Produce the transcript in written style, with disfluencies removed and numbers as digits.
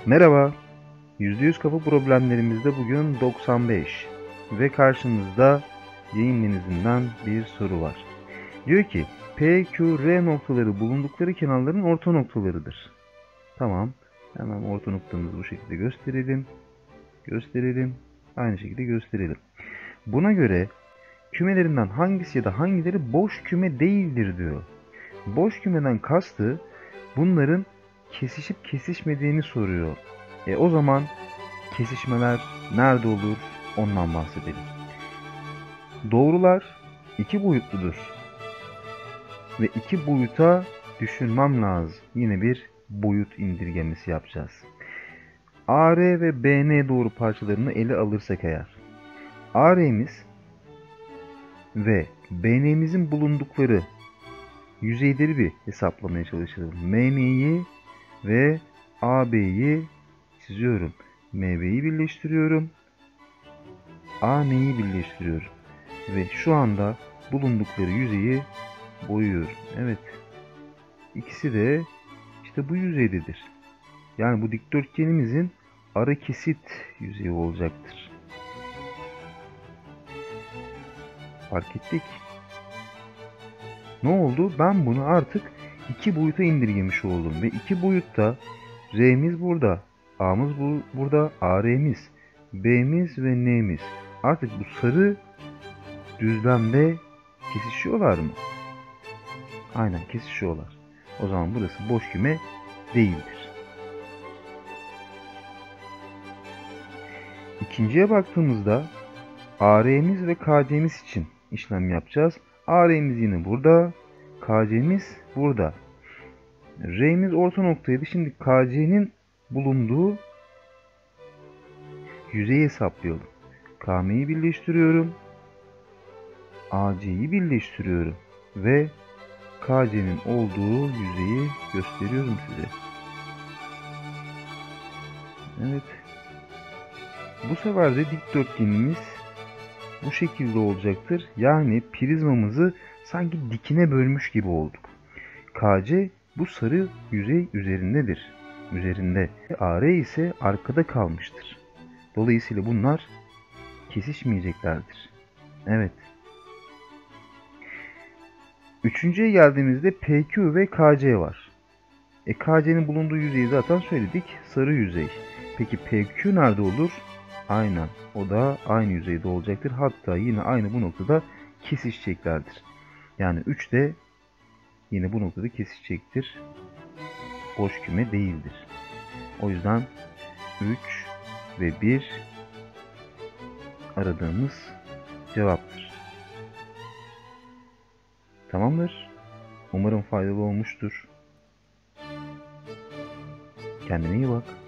Merhaba, %100 kafa problemlerimizde bugün 95 ve karşınızda yayın denizinden bir soru var. Diyor ki P, Q, R noktaları bulundukları kenarların orta noktalarıdır. Tamam, hemen orta noktamızı bu şekilde gösterelim, aynı şekilde gösterelim. Buna göre kümelerinden hangisi ya da hangileri boş küme değildir diyor. Boş kümeden kastı bunların kesişip kesişmediğini soruyor. O zaman kesişmeler nerede olur ondan bahsedelim. Doğrular iki boyutludur ve iki boyuta düşünmem lazım. Yine bir boyut indirgemesi yapacağız. AR ve BN doğru parçalarını ele alırsak eğer, AR'miz ve BN'mizin bulundukları yüzeyleri bir hesaplamaya çalışalım. MN'yi ve AB'yi çiziyorum. MB'yi birleştiriyorum. AN'yi birleştiriyorum. Ve şu anda bulundukları yüzeyi boyuyorum. Evet. İkisi de işte bu yüzeydedir. Yani bu dikdörtgenimizin ara kesit yüzeyi olacaktır. Fark ettik. Ne oldu? Ben bunu artık iki boyuta indirgemiş oldum. Ve iki boyutta R'miz burada, A'mız burada, AR'miz, B'miz ve N'miz. Artık bu sarı düzlemde kesişiyorlar mı? Aynen kesişiyorlar. O zaman burası boş küme değildir. İkinciye baktığımızda AR'miz ve KC'miz için işlem yapacağız. AR'miz yine burada, KC'miz burada. R'miz orta noktaydı. Şimdi KC'nin bulunduğu yüzeyi hesaplayalım. KM'yi birleştiriyorum. AC'yi birleştiriyorum. Ve KC'nin olduğu yüzeyi gösteriyorum size. Evet. Bu sefer de dikdörtgenimiz bu şekilde olacaktır. Yani prizmamızı sanki dikine bölmüş gibi olduk. KC bu sarı yüzey üzerindedir. Üzerinde. AR ise arkada kalmıştır. Dolayısıyla bunlar kesişmeyeceklerdir. Evet. Üçüncüye geldiğimizde PQ ve KC var. KC'nin bulunduğu yüzeyi zaten söyledik. Sarı yüzey. Peki PQ nerede olur? Aynen. O da aynı yüzeyde olacaktır. Hatta yine aynı bu noktada kesişeceklerdir. Yani 3 de yine bu noktada kesişecektir. Boş küme değildir. O yüzden 3 ve 1 aradığımız cevaptır. Tamamdır. Umarım faydalı olmuştur. Kendine iyi bak.